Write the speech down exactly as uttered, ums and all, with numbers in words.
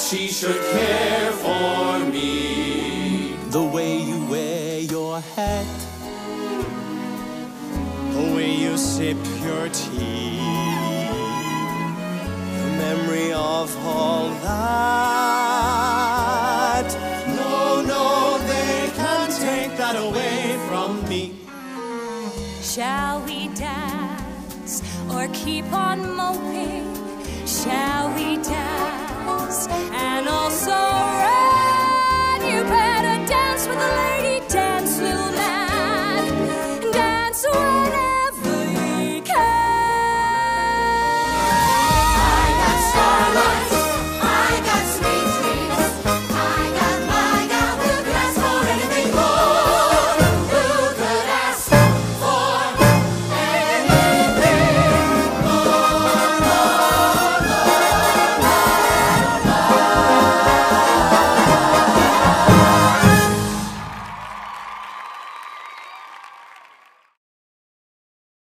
she should care for me. The way you wear your hat, the way you sip your tea, the memory of her